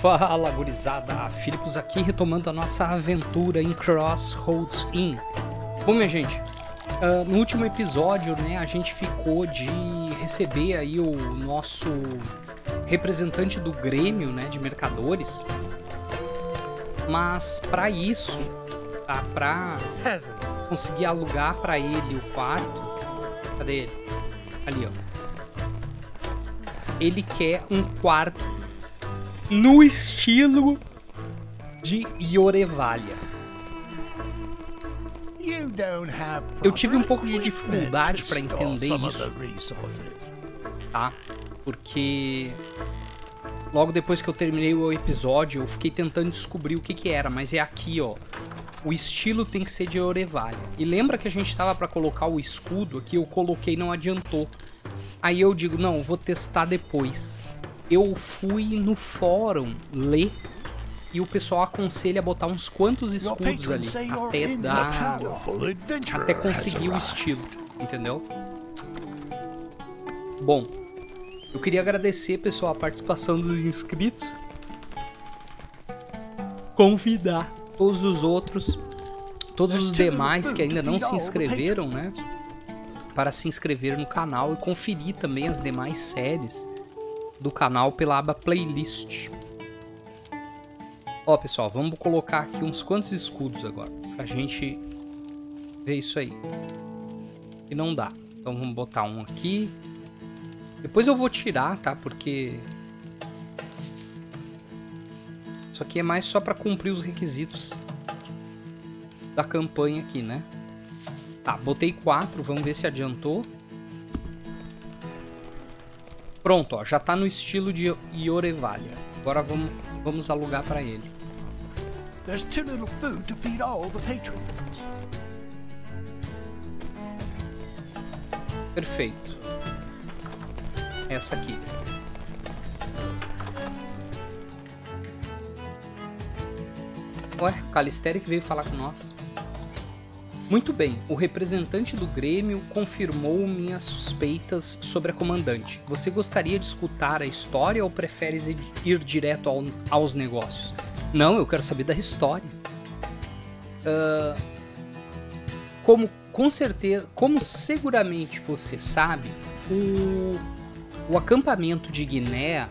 Fala, gurizada! Filipos aqui, retomando a nossa aventura em Crossroads Inn. Bom, minha gente, no último episódio, né, a gente ficou de receber aí o nosso representante do Grêmio, né, de mercadores. Mas para isso, tá, para conseguir alugar para ele o quarto, cadê ele? Ali, ó. Ele quer um quarto no estilo de Yorevalia. Eu tive um pouco de dificuldade para entender isso, tá? Porque logo depois que eu terminei o episódio, eu fiquei tentando descobrir o que era, mas é aqui, ó. O estilo tem que ser de Yorevalia. E lembra que a gente tava para colocar o escudo aqui, eu coloquei, não adiantou. Aí eu digo, não, vou testar depois. Eu fui no fórum ler e o pessoal aconselha botar uns quantos escudos ali até conseguir o estilo, entendeu? Bom, eu queria agradecer, pessoal, a participação dos inscritos. Convidar todos os outros, todos os demais que ainda não se inscreveram, né, para se inscrever no canal e conferir também as demais séries do canal pela aba playlist. Ó, pessoal, vamos colocar aqui uns quantos escudos agora pra gente ver isso aí. E não dá. Então vamos botar um aqui. Depois eu vou tirar, tá? Porque isso aqui é mais só pra cumprir os requisitos da campanha aqui, né? Tá, botei 4, vamos ver se adiantou. Pronto, ó, já tá no estilo de Yorevalia. Agora vamos alugar para ele. Perfeito. Essa aqui. Ué, Calisteri que veio falar com nós. Muito bem, o representante do Grêmio confirmou minhas suspeitas sobre a comandante. Você gostaria de escutar a história ou prefere ir direto aos negócios? Não, eu quero saber da história. Com certeza, como seguramente você sabe, o acampamento de Guiné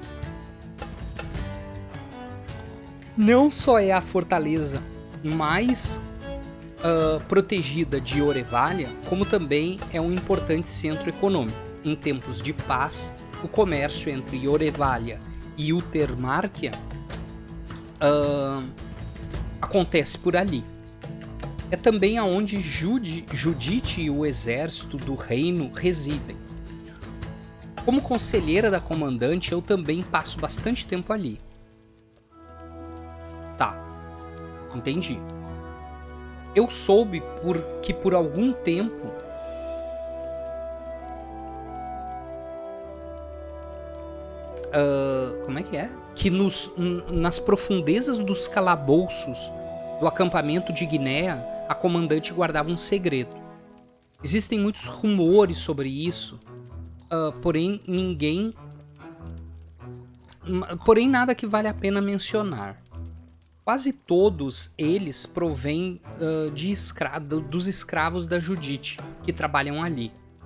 não só é a fortaleza mais protegida de Yorevalia, como também é um importante centro econômico. Em tempos de paz, o comércio entre Yorevalia e Utermarkia acontece por ali. É também aonde Judite e o exército do reino residem. Como conselheira da comandante, eu também passo bastante tempo ali. Tá, entendi. Eu soube que por algum tempo como é que é? Que nas profundezas dos calabouços do acampamento de Guiné, a comandante guardava um segredo. Existem muitos rumores sobre isso, porém nada que vale a pena mencionar. Quase todos eles provêm dos escravos da Judite, que trabalham ali.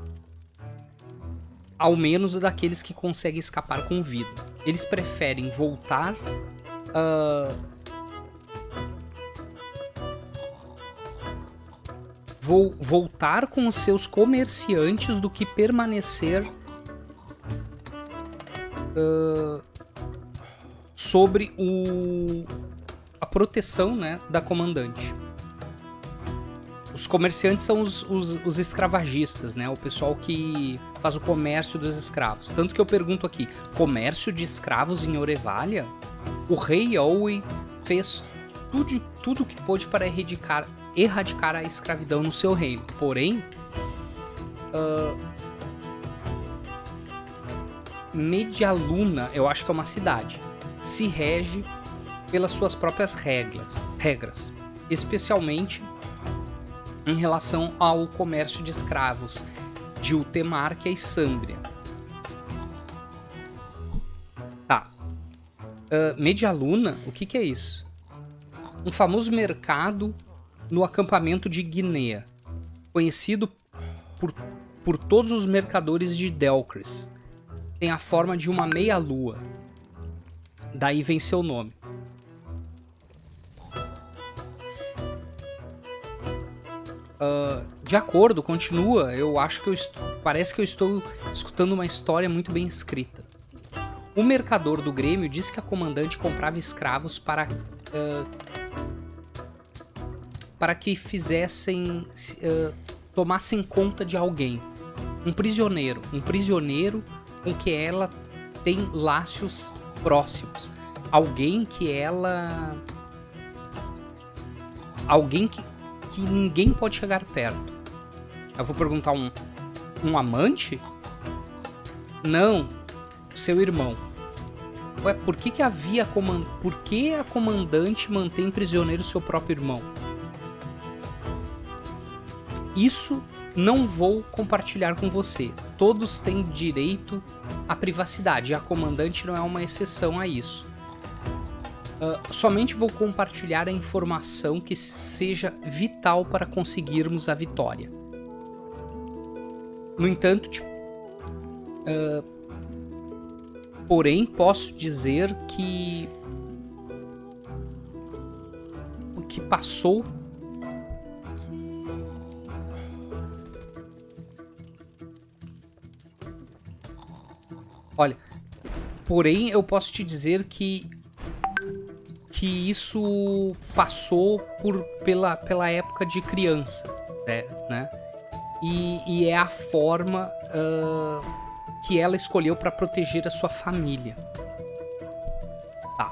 Ao menos daqueles que conseguem escapar com vida. Eles preferem voltar voltar com os seus comerciantes do que permanecer sobre a proteção, né, da comandante. Os comerciantes são os escravagistas, né, o pessoal que faz o comércio dos escravos. Tanto que eu pergunto aqui, comércio de escravos em Yorevalia? O rei Owe fez tudo o que pôde para erradicar a escravidão no seu reino. Porém, Medialuna, eu acho que é uma cidade, se rege pelas suas próprias regras, especialmente em relação ao comércio de escravos de Utermarkia e Sâmbria. Tá. Medialuna? O que é isso? Um famoso mercado no acampamento de Guiné, conhecido por todos os mercadores de Delcris. Tem a forma de uma meia-lua. Daí vem seu nome. De acordo, continua. Eu acho que parece que eu estou escutando uma história muito bem escrita. O mercador do Grêmio disse que a comandante comprava escravos para que tomassem conta de alguém. Um prisioneiro com que ela tem laços próximos. Alguém que ninguém pode chegar perto. Eu vou perguntar um amante? Não, seu irmão. Ué, por que a comandante mantém prisioneiro seu próprio irmão? Isso não vou compartilhar com você. Todos têm direito à privacidade. E a comandante não é uma exceção a isso. Somente vou compartilhar a informação que seja vital para conseguirmos a vitória. No entanto, porém, posso dizer que o que passou porém eu posso te dizer que isso passou pela época de criança, né? E é a forma que ela escolheu para proteger a sua família. Tá.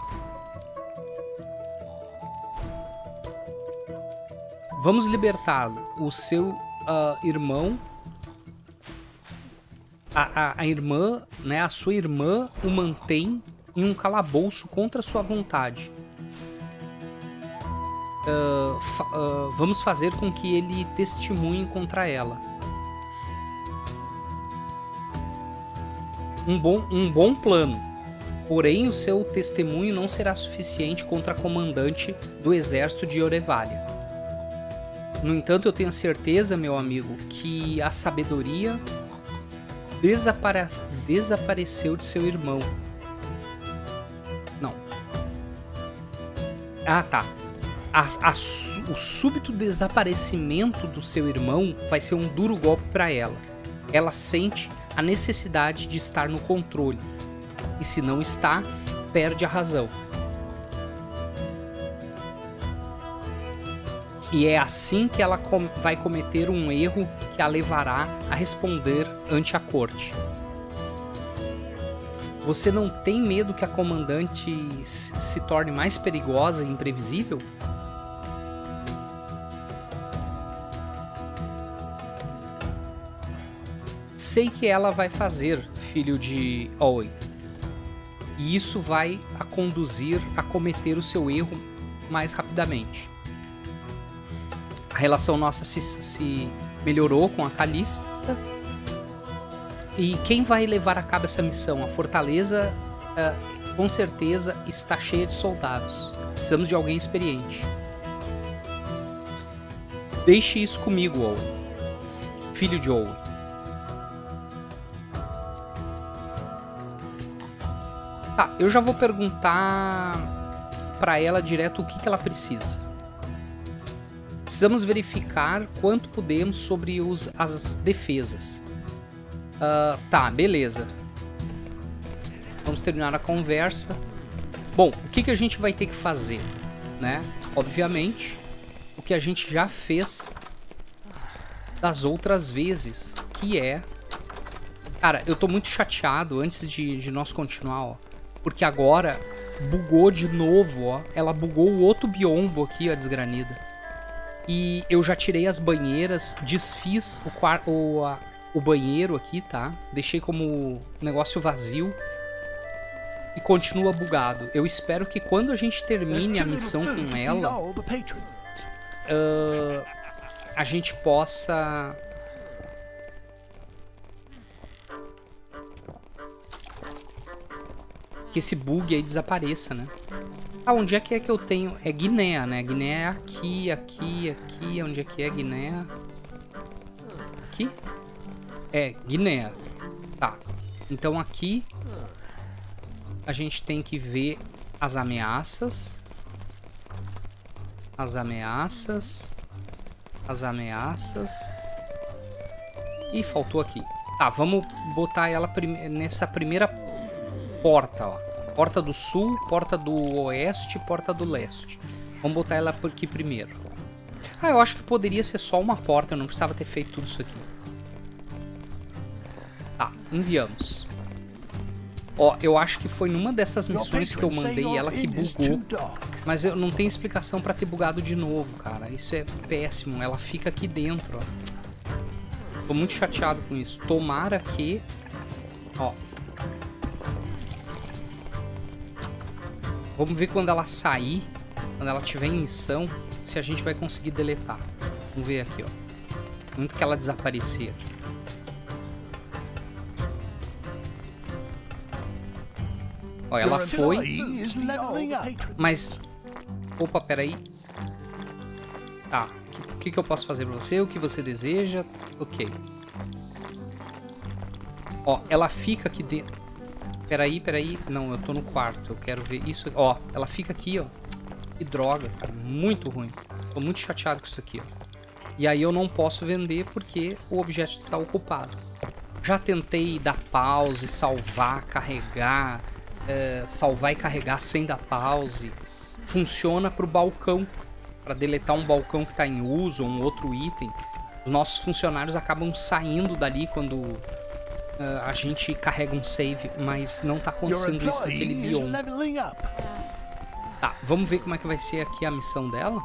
Vamos libertá-lo. O seu irmão... A irmã, né? A sua irmã o mantém em um calabouço contra sua vontade. Vamos fazer com que ele testemunhe contra ela. Um bom plano. Porém, o seu testemunho não será suficiente contra a comandante do exército de Orevalia. No entanto, eu tenho certeza, meu amigo, que a sabedoria desapareceu de seu irmão. Não. Ah, tá. O súbito desaparecimento do seu irmão vai ser um duro golpe para ela. Ela sente a necessidade de estar no controle. E se não está, perde a razão. E é assim que ela vai cometer um erro que a levará a responder ante a corte. Você não tem medo que a comandante se torne mais perigosa e imprevisível? Sei que ela vai fazer, filho de Owen. E isso vai a conduzir a cometer o seu erro mais rapidamente. A relação nossa se melhorou com a Calista. E quem vai levar a cabo essa missão? A fortaleza, com certeza, está cheia de soldados. Precisamos de alguém experiente. Deixe isso comigo, Owen. Filho de Owen. Tá, eu já vou perguntar pra ela direto o que ela precisa. Precisamos verificar quanto podemos sobre as defesas. Tá, beleza. Vamos terminar a conversa. Bom, o que a gente vai ter que fazer, né? Obviamente, o que a gente já fez das outras vezes, que é... Cara, eu tô muito chateado antes de nós continuar, ó. Porque agora bugou de novo, ó. Ela bugou o outro biombo aqui, a desgranida. E eu já tirei as banheiras, desfiz o banheiro aqui, tá? Deixei como negócio vazio. E continua bugado. Eu espero que quando a gente termine a missão com ela, a gente possa... que esse bug aí desapareça, né? Ah, onde é que eu tenho? É Guiné, né? Guiné é aqui, aqui, aqui. Onde é que é Guiné? Aqui? É, Guiné. Tá. Então aqui a gente tem que ver as ameaças. As ameaças. As ameaças. Ih, faltou aqui. Tá, vamos botar ela nessa primeira porta, ó. Porta do sul, porta do oeste, porta do leste. Vamos botar ela aqui primeiro. Ah, eu acho que poderia ser só uma porta, eu não precisava ter feito tudo isso aqui. Tá, enviamos. Ó, eu acho que foi numa dessas missões que eu mandei ela que bugou. Mas eu não tenho explicação pra ter bugado de novo, cara. Isso é péssimo, ela fica aqui dentro, ó. Tô muito chateado com isso. Tomara que... Ó. Vamos ver quando ela sair, quando ela tiver em missão, se a gente vai conseguir deletar. Vamos ver aqui, ó. Muito que ela desaparecer. Ó, ela foi. Mas... Opa, peraí. Tá. O que eu posso fazer pra você? O que você deseja? Ok. Ó, ela fica aqui dentro. Peraí. Não, eu tô no quarto. Eu quero ver isso. Ó, ela fica aqui, ó. Que droga, cara. Muito ruim. Tô muito chateado com isso aqui, ó. E aí eu não posso vender porque o objeto está ocupado. Já tentei dar pause, salvar, carregar. Salvar e carregar sem dar pause. Funciona pro balcão. Pra deletar um balcão que tá em uso ou um outro item. Os nossos funcionários acabam saindo dali quando... a gente carrega um save, mas não tá acontecendo isso naquele bioma. Tá, vamos ver como é que vai ser aqui a missão dela.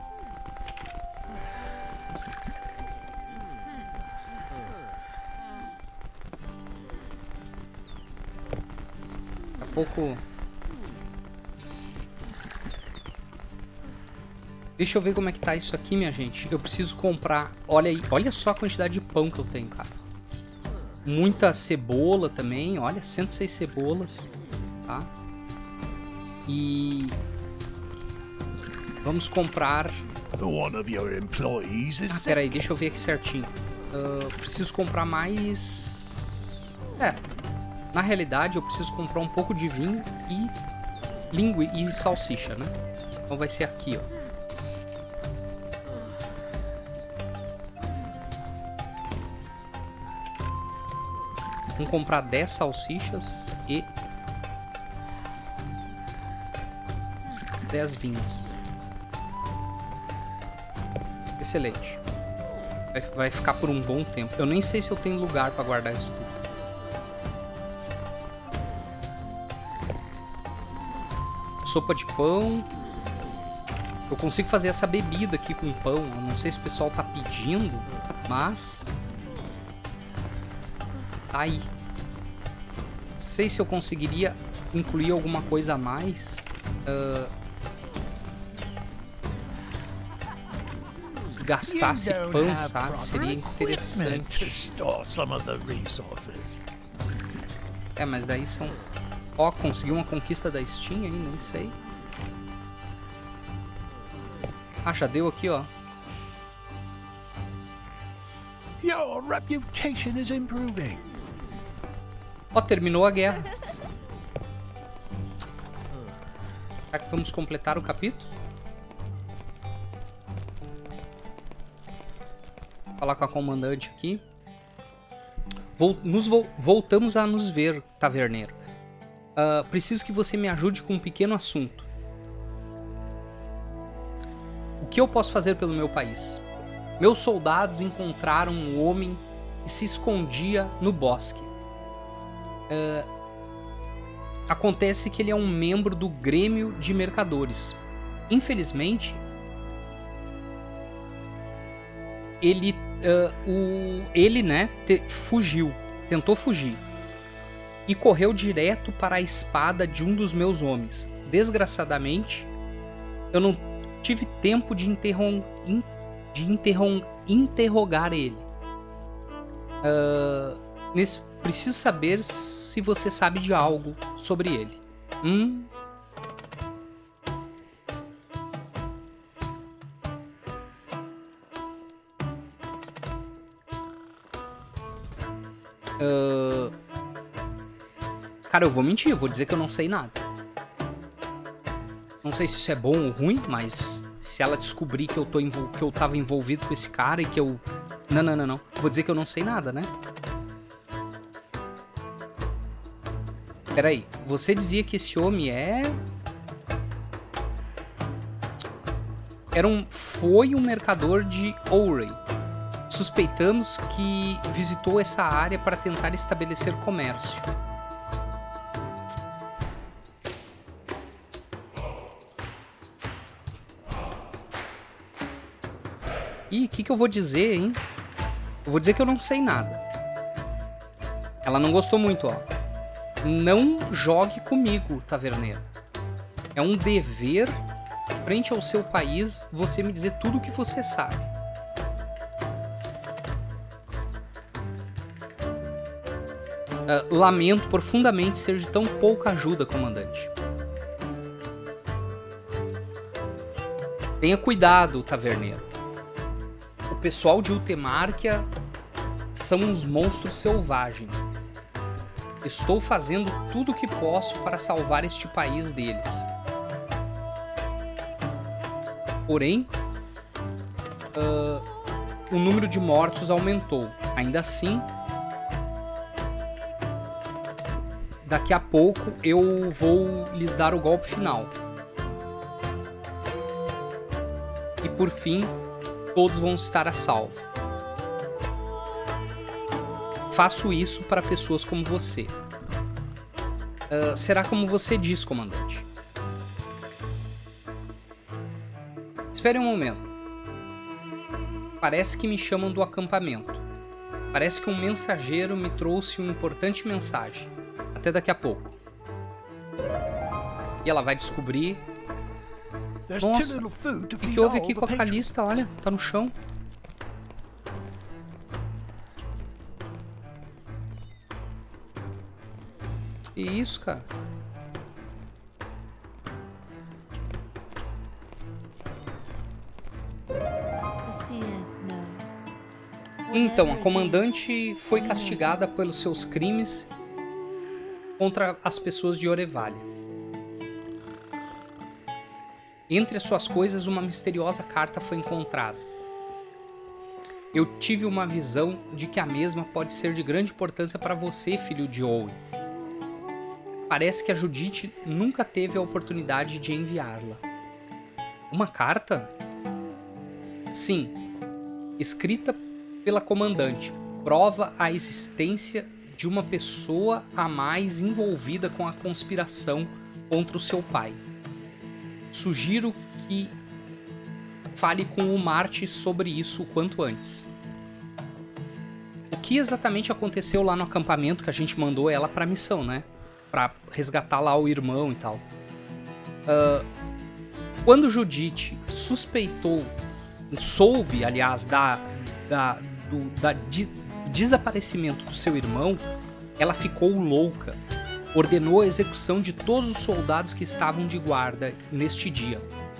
Daqui a pouco... Deixa eu ver como é que tá isso aqui, minha gente. Eu preciso comprar... Olha aí, olha só a quantidade de pão que eu tenho, cara. Muita cebola também, olha, 106 cebolas, tá? E vamos comprar... Ah, peraí, deixa eu ver aqui certinho. Preciso comprar mais... na realidade eu preciso comprar um pouco de vinho e salsicha, né? Então vai ser aqui, ó. Vamos comprar 10 salsichas e 10 vinhos. Excelente. Vai ficar por um bom tempo. Eu nem sei se eu tenho lugar para guardar isso tudo. Sopa de pão. Eu consigo fazer essa bebida aqui com pão. Eu não sei se o pessoal tá pedindo, mas... Tá aí. Não sei se eu conseguiria incluir alguma coisa a mais. Gastasse pão, sabe? Seria interessante. Mas daí são... Ó, consegui uma conquista da Steam aí, nem sei. Ah, já deu aqui, ó. Your reputation is improving. Ó, terminou a guerra. Será que vamos completar o capítulo? Falar com a comandante aqui. Voltamos a nos ver, taverneiro. Preciso que você me ajude com um pequeno assunto. O que eu posso fazer pelo meu país? Meus soldados encontraram um homem que se escondia no bosque. Acontece que ele é um membro do Grêmio de Mercadores. Infelizmente, ele fugiu, tentou fugir e correu direto para a espada de um dos meus homens. Desgraçadamente, eu não tive tempo de interrogar ele. Preciso saber se você sabe de algo sobre ele. Cara, eu vou mentir, eu vou dizer que eu não sei nada. Não sei se isso é bom ou ruim, mas se ela descobrir que eu tava envolvido com esse cara e que eu... Não. Vou dizer que eu não sei nada, né? Peraí, você dizia que esse homem foi um mercador de Ouray. Suspeitamos que visitou essa área para tentar estabelecer comércio. Ih, o que eu vou dizer, hein? Eu vou dizer que eu não sei nada. Ela não gostou muito, ó. Não jogue comigo, taverneiro. É um dever, frente ao seu país, você me dizer tudo o que você sabe. Lamento profundamente ser de tão pouca ajuda, comandante. Tenha cuidado, taverneiro. O pessoal de Ultemarquia são uns monstros selvagens. Estou fazendo tudo o que posso para salvar este país deles. Porém, o número de mortos aumentou. Ainda assim, daqui a pouco eu vou lhes dar o golpe final. E por fim, todos vão estar a salvo. Faço isso para pessoas como você. Será como você diz, comandante. Espere um momento. Parece que me chamam do acampamento. Parece que um mensageiro me trouxe uma importante mensagem. Até daqui a pouco. E ela vai descobrir... Nossa, o que houve aqui com a Calista? Olha, tá no chão. Que isso, cara? Então, a comandante foi castigada pelos seus crimes contra as pessoas de Orevalia. Entre as suas coisas, uma misteriosa carta foi encontrada. Eu tive uma visão de que a mesma pode ser de grande importância para você, filho de Owen. Parece que a Judite nunca teve a oportunidade de enviá-la. Uma carta? Sim, escrita pela comandante. Prova a existência de uma pessoa a mais envolvida com a conspiração contra o seu pai. Sugiro que fale com o Marte sobre isso o quanto antes. O que exatamente aconteceu lá no acampamento que a gente mandou ela pra missão, né? Pra resgatar lá o irmão e tal. Quando Judite soube, aliás, do desaparecimento do seu irmão, ela ficou louca. Ordenou a execução de todos os soldados que estavam de guarda neste dia.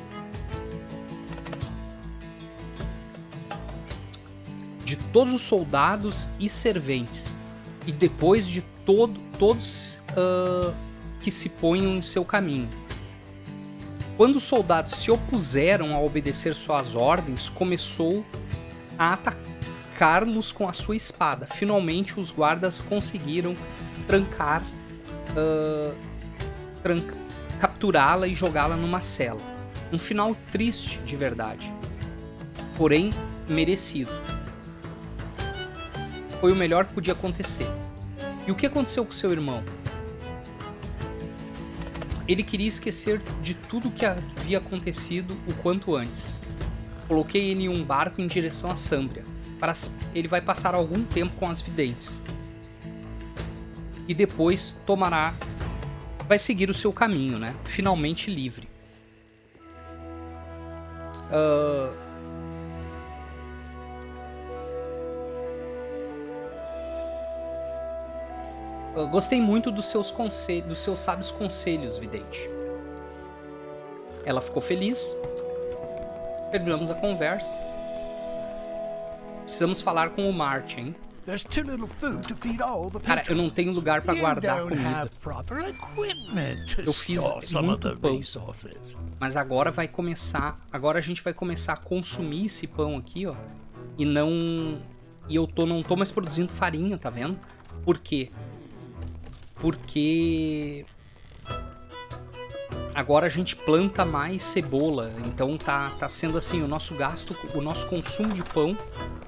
De todos os soldados e serventes. E depois de todos que se ponham em seu caminho. Quando os soldados se opuseram a obedecer suas ordens, começou a atacá-los com a sua espada. Finalmente, os guardas conseguiram capturá-la e jogá-la numa cela. Um final triste de verdade, porém merecido. Foi o melhor que podia acontecer. E o que aconteceu com seu irmão? Ele queria esquecer de tudo que havia acontecido o quanto antes. Coloquei ele em um barco em direção a Sambria. Ele vai passar algum tempo com as videntes. E depois vai seguir o seu caminho, né? Finalmente livre. Gostei muito dos seus conselhos, dos seus sábios conselhos, vidente. Ela ficou feliz. Terminamos a conversa. Precisamos falar com o Martin. Cara, eu não tenho lugar pra guardar comida. Eu fiz muito pão. Mas agora vai começar... Agora a gente vai começar a consumir esse pão aqui, ó. E não... E eu não tô mais produzindo farinha, tá vendo? Por quê? Porque... Agora a gente planta mais cebola. Então tá sendo assim, o nosso gasto, o nosso consumo de pão...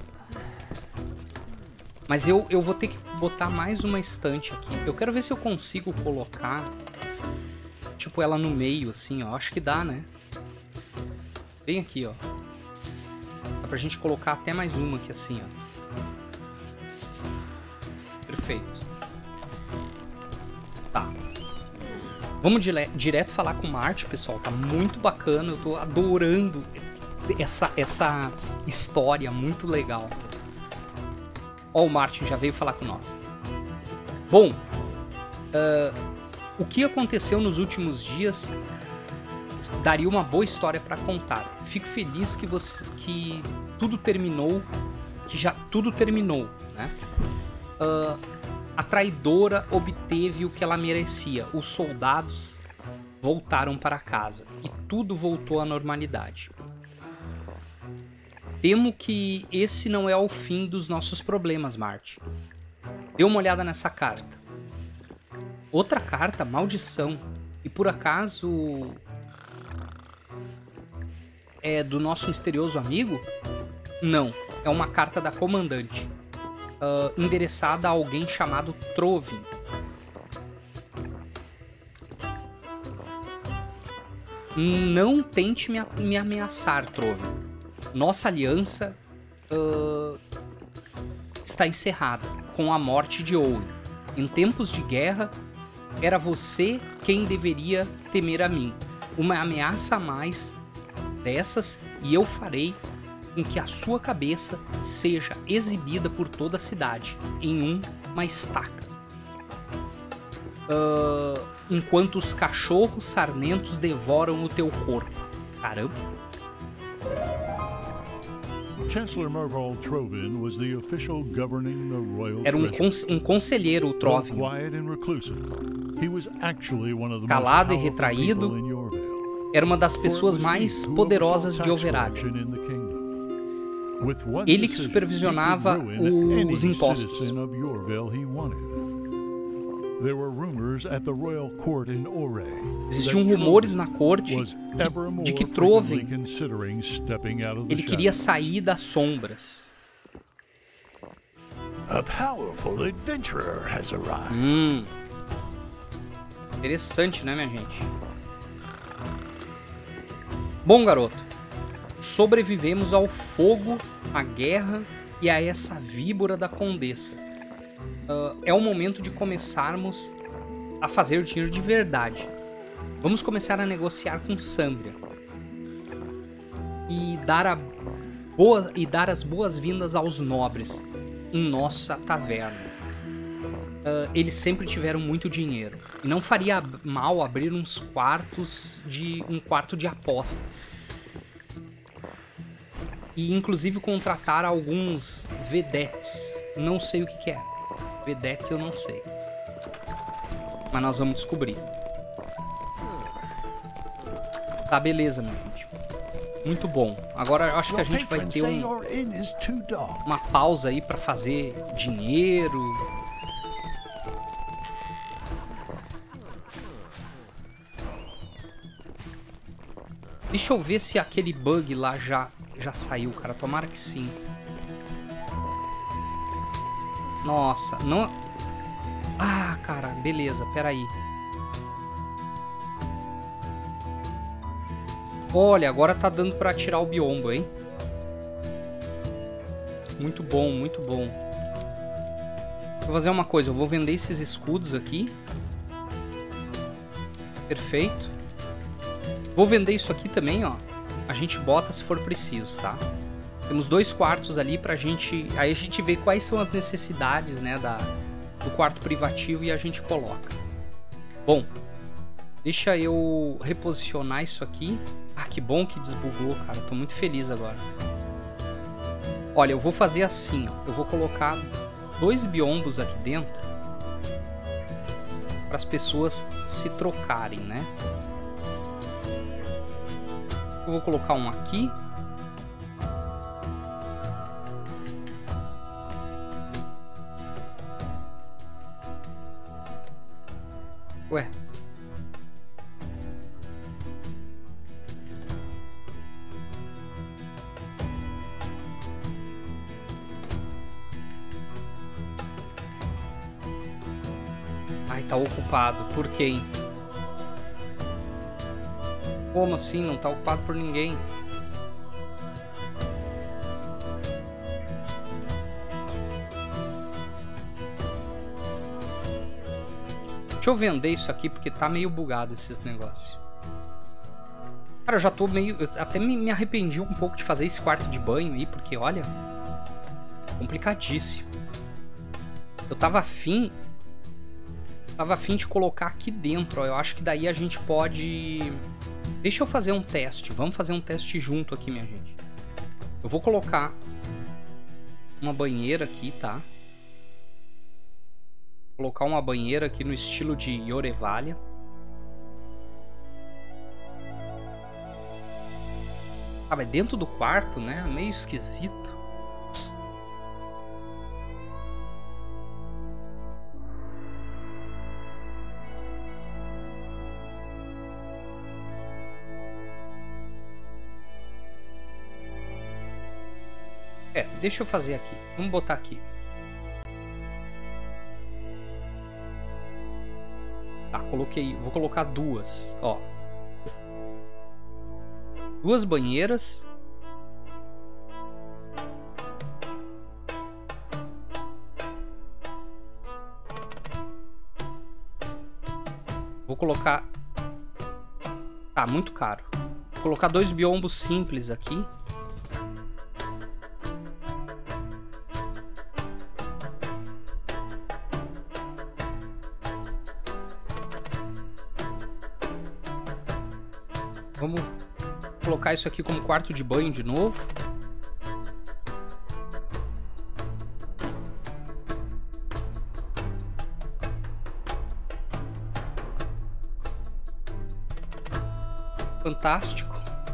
Mas eu vou ter que botar mais uma estante aqui. Eu quero ver se eu consigo colocar, tipo, ela no meio, assim, ó. Acho que dá, né? Bem aqui, ó. Dá pra gente colocar até mais uma aqui, assim, ó. Perfeito. Tá. Vamos direto falar com o Marte, pessoal. Tá muito bacana. Eu tô adorando essa história. Muito legal. Ó, o Martin já veio falar com nós. Bom, o que aconteceu nos últimos dias daria uma boa história para contar. Fico feliz que tudo terminou, que já tudo terminou, né? A traidora obteve o que ela merecia. Os soldados voltaram para casa e tudo voltou à normalidade. Temo que esse não é o fim dos nossos problemas, Marty. Dê uma olhada nessa carta. Outra carta, maldição. E por acaso... é do nosso misterioso amigo? Não, é uma carta da comandante. Endereçada a alguém chamado Trovin. Não tente me ameaçar, Trovin. Nossa aliança está encerrada com a morte de Owen. Em tempos de guerra, era você quem deveria temer a mim. Uma ameaça a mais dessas e eu farei com que a sua cabeça seja exibida por toda a cidade em uma estaca. Enquanto os cachorros sarmentos devoram o teu corpo. Caramba. Chancellor Merval Trovin was the official governing the royal Era um conselheiro, o Trovin. Calado e retraído, era uma das pessoas mais poderosas de Overard. Ele que supervisionava os impostos. Existiam rumores na corte de que Trovin ele queria sair das sombras. Interessante, né, minha gente? Bom, garoto, sobrevivemos ao fogo, à guerra e a essa víbora da Condessa. É o momento de começarmos a fazer dinheiro de verdade. Vamos começar a negociar com Sambria e dar as boas-vindas aos nobres em nossa taverna. Eles sempre tiveram muito dinheiro e não faria mal abrir um quarto de apostas e inclusive contratar alguns vedettes. Não sei o que é. Vedettes eu não sei. Mas nós vamos descobrir. Tá, beleza, meu gente. Muito bom. Agora eu acho que a gente vai ter uma pausa aí pra fazer dinheiro. Deixa eu ver se aquele bug lá já saiu, cara. Tomara que sim. Nossa, não... Ah, cara, beleza, peraí. Olha, agora tá dando pra tirar o biombo, hein? Muito bom, muito bom. Vou fazer uma coisa, eu vou vender esses escudos aqui. Perfeito. Vou vender isso aqui também, ó. A gente bota se for preciso, tá? Temos 2 quartos ali pra gente... Aí a gente vê quais são as necessidades, né, do quarto privativo e a gente coloca. Bom, deixa eu reposicionar isso aqui. Ah, que bom que desbugou, cara. Tô muito feliz agora. Olha, eu vou fazer assim, ó. Eu vou colocar 2 biombos aqui dentro para as pessoas se trocarem, né? Eu vou colocar um aqui. Ué. Ai, tá ocupado. Por quem? Como assim? Não tá ocupado por ninguém. Deixa eu vender isso aqui porque tá meio bugado esses negócios. Cara, eu já tô meio... Eu até me arrependi um pouco de fazer esse quarto de banho aí, porque olha... complicadíssimo. Eu tava afim de colocar aqui dentro, ó. Eu acho que daí a gente pode... Deixa eu fazer um teste. Vamos fazer um teste junto aqui, minha gente. Eu vou colocar uma banheira aqui, tá? Vou colocar uma banheira aqui no estilo de Yorevalia. Ah, mas dentro do quarto, né? Meio esquisito. É, deixa eu fazer aqui. Vamos botar aqui. Tá, coloquei. Vou colocar 2, ó. 2 banheiras. Vou colocar... Tá, muito caro. Vou colocar 2 biombos simples aqui. Vamos colocar isso aqui como quarto de banho de novo. Fantástico.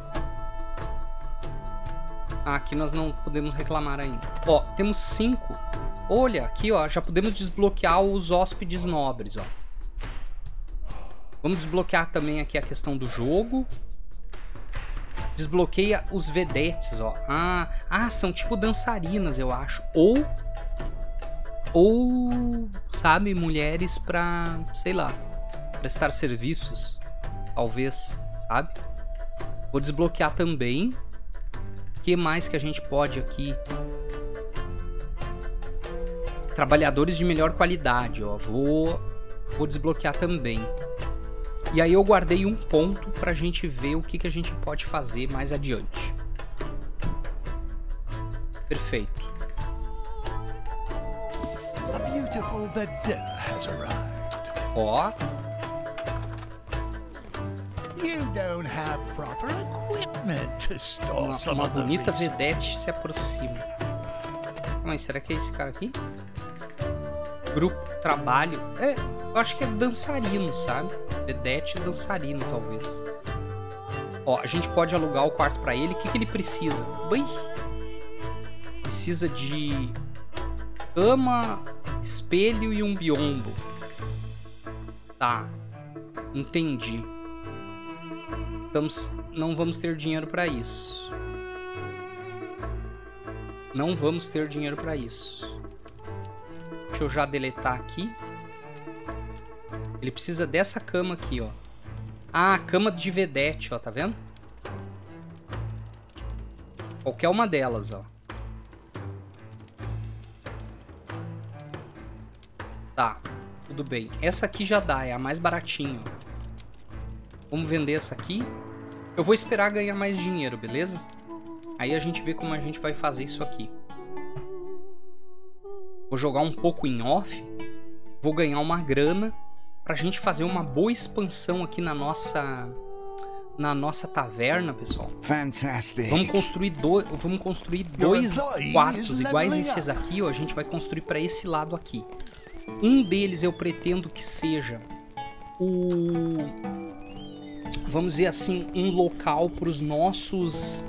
Ah, aqui nós não podemos reclamar ainda. Ó, temos 5. Olha, aqui ó, já podemos desbloquear os hóspedes nobres, ó. Vamos desbloquear também aqui a questão do jogo. Desbloqueia os vedetes, ó. Ah, são tipo dançarinas, eu acho. Ou, sabe, mulheres pra, sei lá, prestar serviços, talvez, sabe? Vou desbloquear também. O que mais que a gente pode aqui? Trabalhadores de melhor qualidade, ó. Vou desbloquear também. E aí eu guardei um ponto pra gente ver o que a gente pode fazer mais adiante. Perfeito. A beautiful vedette has arrived. Ó. You don't have proper equipment to store some Uma of the bonita resources. vedete se aproxima. Mas será que é esse cara aqui? Grupo, trabalho. É, eu acho que é dançarino, sabe? Vedete dançarino, talvez. Ó, a gente pode alugar o quarto pra ele. O que ele precisa? Ui. Precisa de cama, espelho e um biombo. Tá. Entendi. Não vamos ter dinheiro pra isso. Não vamos ter dinheiro pra isso. Deixa eu já deletar aqui. Ele precisa dessa cama aqui, ó. Ah, cama de vedete, ó, tá vendo? Qualquer uma delas, ó. Tá, tudo bem. Essa aqui já dá, é a mais baratinha, ó. Vamos vender essa aqui. Eu vou esperar ganhar mais dinheiro, beleza? Aí a gente vê como a gente vai fazer isso aqui. Vou jogar um pouco em off. vou ganhar uma grana pra gente fazer uma boa expansão aqui na nossa taverna, pessoal. Fantastic. Vamos construir dois quartos iguais a esses aqui, ó. A gente vai construir para esse lado aqui. Um deles eu pretendo que seja vamos dizer assim, um local para os nossos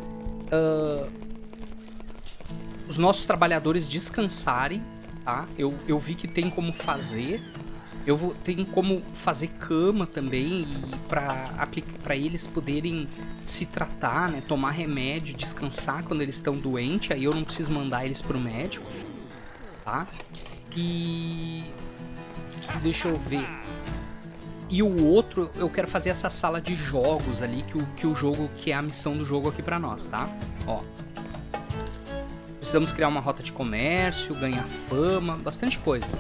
trabalhadores descansarem, tá? Eu vi que tem como fazer. Tem como fazer cama também para eles poderem se tratar, né? Tomar remédio, descansar quando eles estão doentes. Aí eu não preciso mandar eles pro médico, tá? E deixa eu ver. E o outro, eu quero fazer essa sala de jogos ali que é a missão do jogo aqui para nós, tá? Ó. Precisamos criar uma rota de comércio, ganhar fama, bastante coisa.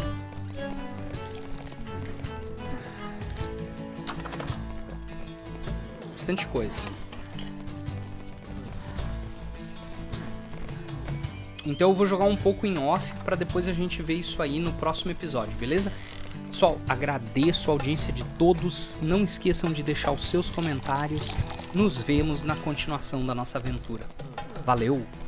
Bastante coisa. Então eu vou jogar um pouco em off para depois a gente ver isso aí no próximo episódio, beleza? Pessoal, agradeço a audiência de todos. Não esqueçam de deixar os seus comentários. Nos vemos na continuação da nossa aventura. Valeu!